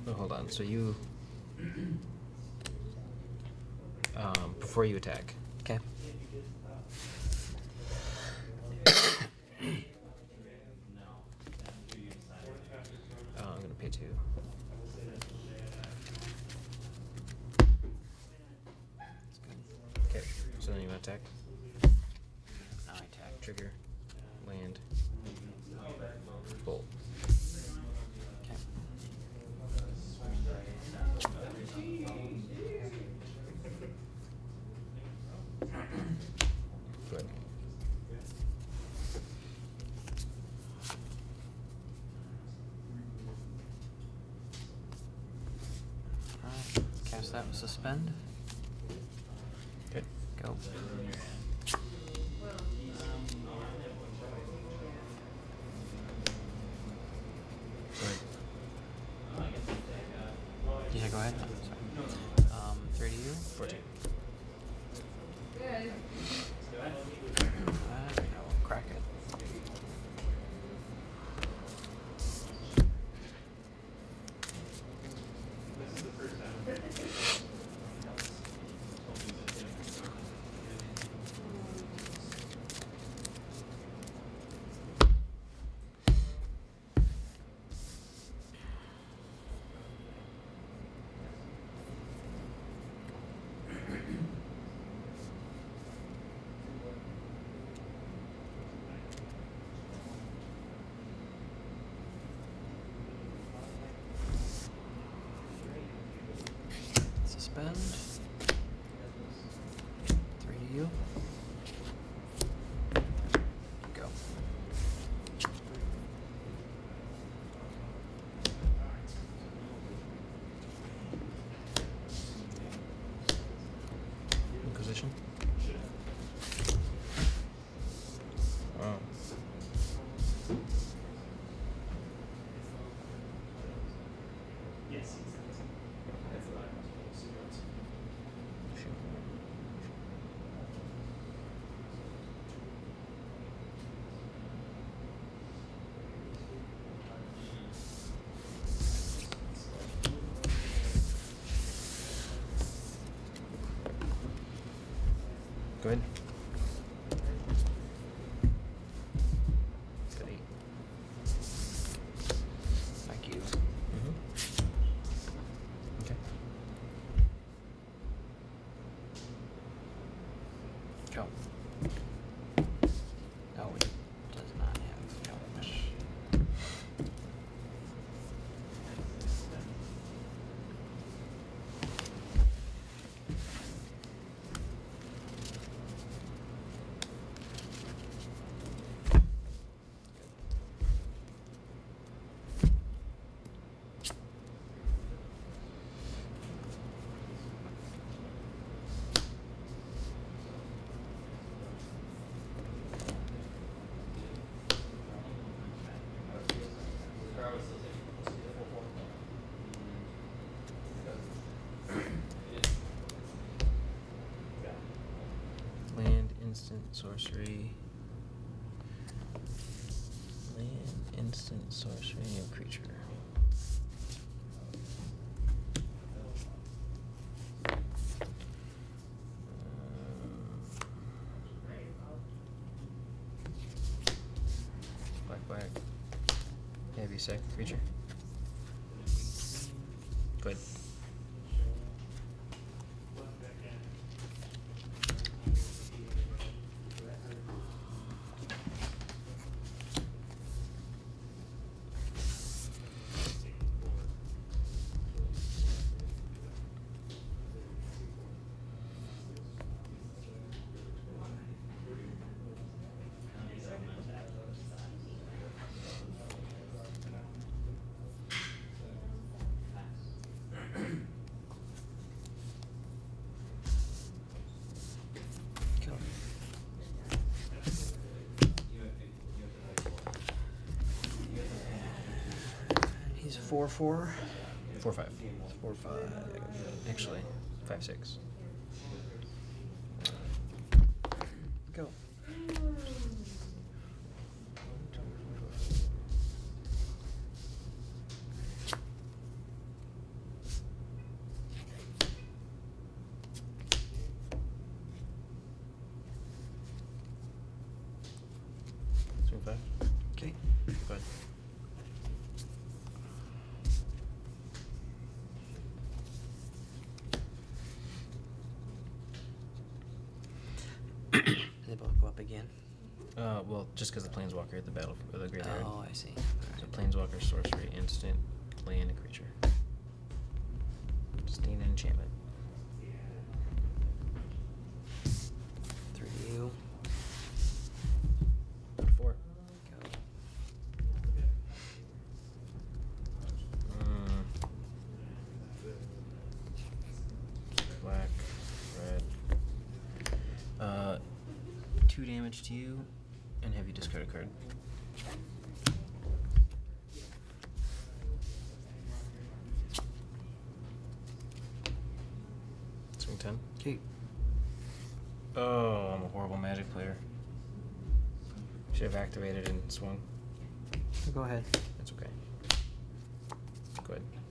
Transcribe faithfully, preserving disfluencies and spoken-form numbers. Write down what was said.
Oh, hold on. So you, um, before you attack. Okay. Uh, I'm gonna pay two. Okay. So then you attack. Now I attack. Trigger. Land. Bolt. Okay. Good. Alright. Cast that with suspend. Okay. Go. Sorry. Yeah, go ahead. Oh, sorry. Um, three to you. Fourteen. Alright, I will crack it. Suspend. Three to you. Go. Inquisition. Oh. Go ahead. Got eight. Thank you. Mm-hmm. Okay. Go. Oh, it does not have coverage. Land, instant, sorcery. Land, instant, sorcery, and creature. Black, black. Heavy sec creature. Good. Kill. He's a four four. Four, five. Four five. Actually, five, six. Go. again? Uh, well, just because the planeswalker hit the battle for the graveyard. Oh, I see. So planeswalker, sorcery, instant, land, a creature. Stain and enchantment. Three to you. Four. Go. Mm. Black, red. Uh, two damage to you, and have you discard a card. Swing ten. Okay. Oh, I'm a horrible Magic player. Should have activated and swung. Go ahead. That's okay. Go ahead.